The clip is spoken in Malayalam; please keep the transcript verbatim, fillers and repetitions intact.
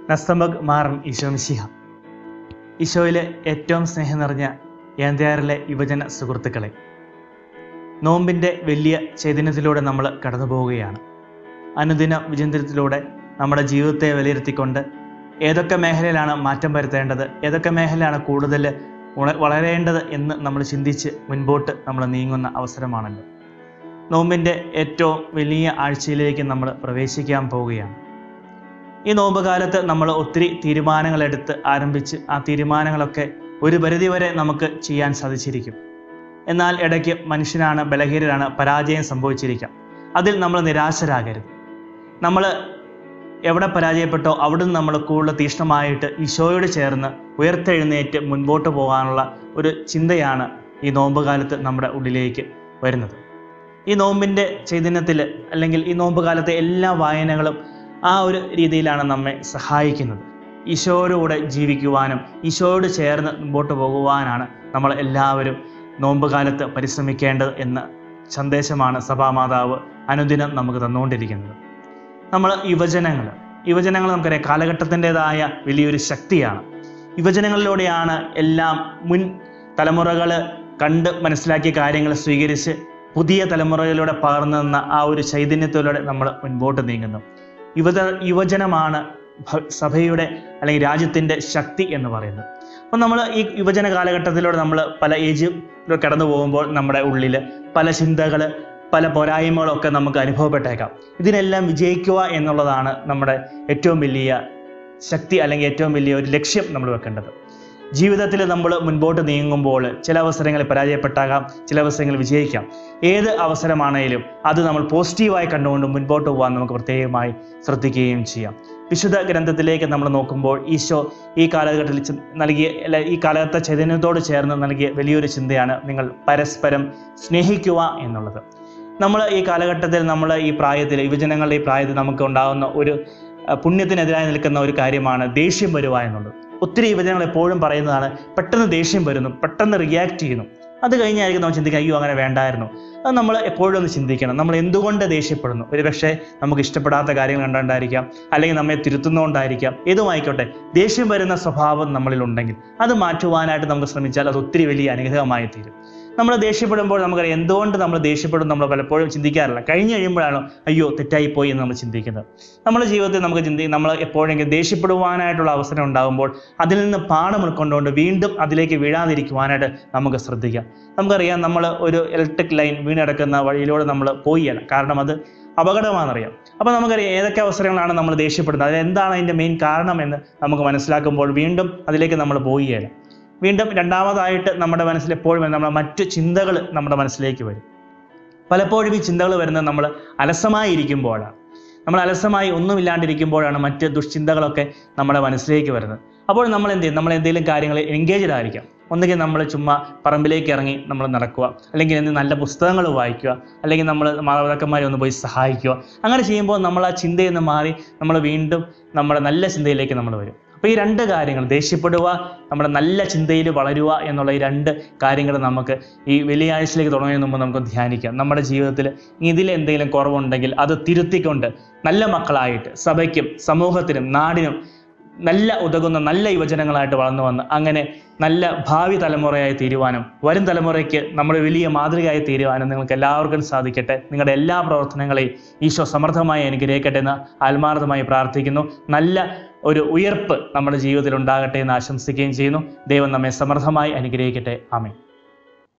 നസ്തമഗ് മാറൻ ഈശോ മിശിഹ. ഈശോയിലെ ഏറ്റവും സ്നേഹം നിറഞ്ഞ യാന്ത്രയാറിലെ യുവജന സുഹൃത്തുക്കളെ, നോമ്പിൻ്റെ വലിയ ചൈതന്യത്തിലൂടെ നമ്മൾ കടന്നു പോവുകയാണ്. അനുദിന വിചിന്തനത്തിലൂടെ നമ്മുടെ ജീവിതത്തെ വിലയിരുത്തിക്കൊണ്ട് ഏതൊക്കെ മേഖലയിലാണ് മാറ്റം വരുത്തേണ്ടത്, ഏതൊക്കെ മേഖലയാണ് കൂടുതൽ വളരേണ്ടത് എന്ന് നമ്മൾ ചിന്തിച്ച് മുൻപോട്ട് നമ്മൾ നീങ്ങുന്ന അവസരമാണല്ലോ. നോമ്പിൻ്റെ ഏറ്റവും വലിയ ആഴ്ചയിലേക്ക് നമ്മൾ പ്രവേശിക്കാൻ പോവുകയാണ്. ഈ നോമ്പ് കാലത്ത് നമ്മൾ ഒത്തിരി തീരുമാനങ്ങളെടുത്ത് ആരംഭിച്ച് ആ തീരുമാനങ്ങളൊക്കെ ഒരു പരിധിവരെ നമുക്ക് ചെയ്യാൻ സാധിച്ചിരിക്കും. എന്നാൽ ഇടയ്ക്ക് മനുഷ്യനാണ്, ബലഹീനരാണ്, പരാജയം സംഭവിച്ചിരിക്കാം. അതിൽ നമ്മൾ നിരാശരാകരുത്. നമ്മൾ എവിടെ പരാജയപ്പെട്ടോ അവിടുന്ന് നമ്മൾ കൂടുതൽ തീക്ഷ്ണമായിട്ട് ഈശോയോട് ചേർന്ന് ഉയർത്തെഴുന്നേറ്റ് മുൻപോട്ട് പോകാനുള്ള ഒരു ചിന്തയാണ് ഈ നോമ്പ് കാലത്ത് നമ്മുടെ ഉള്ളിലേക്ക് വരുന്നത്. ഈ നോമ്പിൻ്റെ ചൈതന്യത്തിൽ അല്ലെങ്കിൽ ഈ നോമ്പ് കാലത്തെ എല്ലാ വായനകളും ആ ഒരു രീതിയിലാണ് നമ്മെ സഹായിക്കുന്നത്. ഈശോയോടുകൂടെ ജീവിക്കുവാനും ഈശോയോട് ചേർന്ന് മുമ്പോട്ട് പോകുവാനാണ് നമ്മൾ എല്ലാവരും നോമ്പ് കാലത്ത് പരിശ്രമിക്കേണ്ടത് എന്ന സന്ദേശമാണ് സഭാമാതാവ് അനുദിനം നമുക്ക് തന്നുകൊണ്ടിരിക്കുന്നത്. നമ്മൾ യുവജനങ്ങൾ യുവജനങ്ങൾ നമുക്കറിയാം കാലഘട്ടത്തിൻ്റെതായ വലിയൊരു ശക്തിയാണ്. യുവജനങ്ങളിലൂടെയാണ് എല്ലാം മുൻ തലമുറകൾ കണ്ട് മനസ്സിലാക്കിയ കാര്യങ്ങൾ സ്വീകരിച്ച് പുതിയ തലമുറയിലൂടെ പകർന്നു നിന്ന ആ ഒരു ചൈതന്യത്തിലൂടെ നമ്മൾ മുൻപോട്ട് നീങ്ങുന്നു. യുവത യുവജനമാണ് സഭയുടെ അല്ലെങ്കിൽ രാജ്യത്തിൻ്റെ ശക്തി എന്ന് പറയുന്നത്. അപ്പം നമ്മൾ ഈ യുവജന കാലഘട്ടത്തിലൂടെ നമ്മൾ പല ഏജിലൂടെ കടന്നു പോകുമ്പോൾ നമ്മുടെ ഉള്ളിൽ പല ചിന്തകൾ, പല പോരായ്മകളൊക്കെ നമുക്ക് അനുഭവപ്പെട്ടേക്കാം. ഇതിനെല്ലാം വിജയിക്കുക എന്നുള്ളതാണ് നമ്മുടെ ഏറ്റവും വലിയ ശക്തി അല്ലെങ്കിൽ ഏറ്റവും വലിയ ഒരു ലക്ഷ്യം നമ്മൾ വെക്കേണ്ടത്. ജീവിതത്തിൽ നമ്മൾ മുൻപോട്ട് നീങ്ങുമ്പോൾ ചില അവസരങ്ങളിൽ പരാജയപ്പെട്ടാകാം, ചില അവസരങ്ങളിൽ വിജയിക്കാം. ഏത് അവസരമാണെങ്കിലും അത് നമ്മൾ പോസിറ്റീവായി കണ്ടുകൊണ്ട് മുൻപോട്ട് പോകാൻ നമുക്ക് പ്രത്യേകമായി ശ്രദ്ധിക്കുകയും ചെയ്യാം. വിശുദ്ധ ഗ്രന്ഥത്തിലേക്ക് നമ്മൾ നോക്കുമ്പോൾ ഈശോ ഈ കാലഘട്ടത്തിൽ നൽകിയ അല്ല ഈ കാലഘട്ട ചൈതന്യത്തോട് ചേർന്ന് നൽകിയ വലിയൊരു ചിന്തയാണ് നിങ്ങൾ പരസ്പരം സ്നേഹിക്കുക എന്നുള്ളത്. നമ്മൾ ഈ കാലഘട്ടത്തിൽ നമ്മൾ ഈ പ്രായത്തിൽ യുവജനങ്ങളുടെ ഈ പ്രായത്തിൽ നമുക്ക് ഉണ്ടാകുന്ന ഒരു പുണ്യത്തിനെതിരായി നിൽക്കുന്ന ഒരു കാര്യമാണ് ദേഷ്യം വരുക എന്നുള്ളത്. ഒത്തിരി യുവജനങ്ങൾ എപ്പോഴും പറയുന്നതാണ് പെട്ടെന്ന് ദേഷ്യം വരുന്നു, പെട്ടെന്ന് റിയാക്ട് ചെയ്യുന്നു. അത് കഴിഞ്ഞായിരിക്കും നമ്മൾ ചിന്തിക്കുക അയ്യോ അങ്ങനെ വേണ്ടായിരുന്നു. അത് നമ്മൾ എപ്പോഴും ഒന്ന് ചിന്തിക്കണം. നമ്മൾ എന്തുകൊണ്ട് ദേഷ്യപ്പെടുന്നു? ഒരു പക്ഷേ നമുക്ക് ഇഷ്ടപ്പെടാത്ത കാര്യങ്ങൾ കണ്ടുകൊണ്ടായിരിക്കാം, അല്ലെങ്കിൽ നമ്മെ തിരുത്തുന്നതുകൊണ്ടായിരിക്കാം. ഏതുമായിക്കോട്ടെ, ദേഷ്യം വരുന്ന സ്വഭാവം നമ്മളിലുണ്ടെങ്കിൽ അത് മാറ്റുവാനായിട്ട് നമുക്ക് ശ്രമിച്ചാൽ അത് ഒത്തിരി വലിയ അനുഗ്രഹമായി തീരും. നമ്മൾ ദേഷ്യപ്പെടുമ്പോൾ നമുക്കറിയാം എന്തുകൊണ്ട് നമ്മൾ ദേഷ്യപ്പെടും നമ്മൾ പലപ്പോഴും ചിന്തിക്കാറില്ല. കഴിഞ്ഞ് കഴിയുമ്പോഴാണോ അയ്യോ തെറ്റായിപ്പോയി എന്ന് നമ്മൾ ചിന്തിക്കുന്നത്. നമ്മുടെ ജീവിതത്തിൽ നമുക്ക് ചിന്തി നമ്മൾ എപ്പോഴെങ്കിലും ദേഷ്യപ്പെടുവാനായിട്ടുള്ള അവസരം ഉണ്ടാകുമ്പോൾ അതിൽ നിന്ന് പാഠം ഉൾക്കൊണ്ടുകൊണ്ട് വീണ്ടും അതിലേക്ക് വീഴാതിരിക്കുവാനായിട്ട് നമുക്ക് ശ്രദ്ധിക്കാം. നമുക്കറിയാം നമ്മൾ ഒരു ഇലക്ട്രിക് ലൈൻ വീണിടക്കുന്ന വഴിയിലൂടെ നമ്മൾ പോയില്ല, കാരണം അത് അപകടമാണെന്നറിയാം. അപ്പോൾ നമുക്കറിയാം ഏതൊക്കെ അവസരങ്ങളാണ് നമ്മൾ ദേഷ്യപ്പെടുന്നത്, അത് എന്താണ് അതിൻ്റെ മെയിൻ കാരണം എന്ന് നമുക്ക് മനസ്സിലാക്കുമ്പോൾ വീണ്ടും അതിലേക്ക് നമ്മൾ പോയില്ല. വീണ്ടും രണ്ടാമതായിട്ട് നമ്മുടെ മനസ്സിൽ എപ്പോഴും നമ്മുടെ മറ്റ് ചിന്തകൾ നമ്മുടെ മനസ്സിലേക്ക് വരും. പലപ്പോഴും ഈ ചിന്തകൾ വരുന്നത് നമ്മൾ അലസമായി ഇരിക്കുമ്പോഴാണ്. നമ്മൾ അലസമായി ഒന്നുമില്ലാണ്ടിരിക്കുമ്പോഴാണ് മറ്റ് ദുഷ്ചിന്തകളൊക്കെ നമ്മുടെ മനസ്സിലേക്ക് വരുന്നത്. അപ്പോൾ നമ്മൾ എന്ത് ചെയ്യും? നമ്മൾ എന്തെങ്കിലും കാര്യങ്ങളിൽ എൻഗേജ്ഡ് ആയിരിക്കാം. ഒന്നുകിൽ നമ്മൾ ചുമ്മാ പറമ്പിലേക്ക് ഇറങ്ങി നമ്മൾ നടക്കുക, അല്ലെങ്കിൽ എന്ത് നല്ല പുസ്തകങ്ങൾ വായിക്കുക, അല്ലെങ്കിൽ നമ്മൾ മാതാപിതാക്കന്മാരെ ഒന്ന് പോയി സഹായിക്കുക. അങ്ങനെ ചെയ്യുമ്പോൾ നമ്മൾ ആ ചിന്തയിൽ നിന്ന് മാറി നമ്മൾ വീണ്ടും നമ്മുടെ നല്ല ചിന്തയിലേക്ക് നമ്മൾ വരും. അപ്പോൾ ഈ രണ്ട് കാര്യങ്ങൾ, ദേഷ്യപ്പെടുക, നമ്മുടെ നല്ല ചിന്തയിൽ വളരുക എന്നുള്ള ഈ രണ്ട് കാര്യങ്ങൾ നമുക്ക് ഈ വെള്ളിയാഴ്ചയിലേക്ക് തുടങ്ങുന്നതിന് മുമ്പ് നമുക്ക് ധ്യാനിക്കാം. നമ്മുടെ ജീവിതത്തിൽ ഇതിൽ എന്തെങ്കിലും കുറവുണ്ടെങ്കിൽ അത് തിരുത്തിക്കൊണ്ട് നല്ല മക്കളായിട്ട് സഭയ്ക്കും സമൂഹത്തിനും നാടിനും നല്ല ഉതകുന്ന നല്ല യുവജനങ്ങളായിട്ട് വളർന്നു വന്ന് അങ്ങനെ നല്ല ഭാവി തലമുറയായി തീരുവാനും വരും തലമുറയ്ക്ക് നമ്മൾ വലിയ മാതൃകയായി തീരുവാനും നിങ്ങൾക്ക് എല്ലാവർക്കും സാധിക്കട്ടെ. നിങ്ങളുടെ എല്ലാ പ്രവർത്തനങ്ങളെയും ഈശോ സമൃദ്ധമായി അനുഗ്രഹിക്കട്ടെ എന്ന് ആത്മാർത്ഥമായി പ്രാർത്ഥിക്കുന്നു. നല്ല ഒരു ഉയർപ്പ് നമ്മുടെ ജീവിതത്തിൽ ഉണ്ടാകട്ടെ എന്ന് ആശംസിക്കുകയും ചെയ്യുന്നു. ദൈവം നമ്മെ സമൃദ്ധമായി അനുഗ്രഹിക്കട്ടെ. ആമേൻ.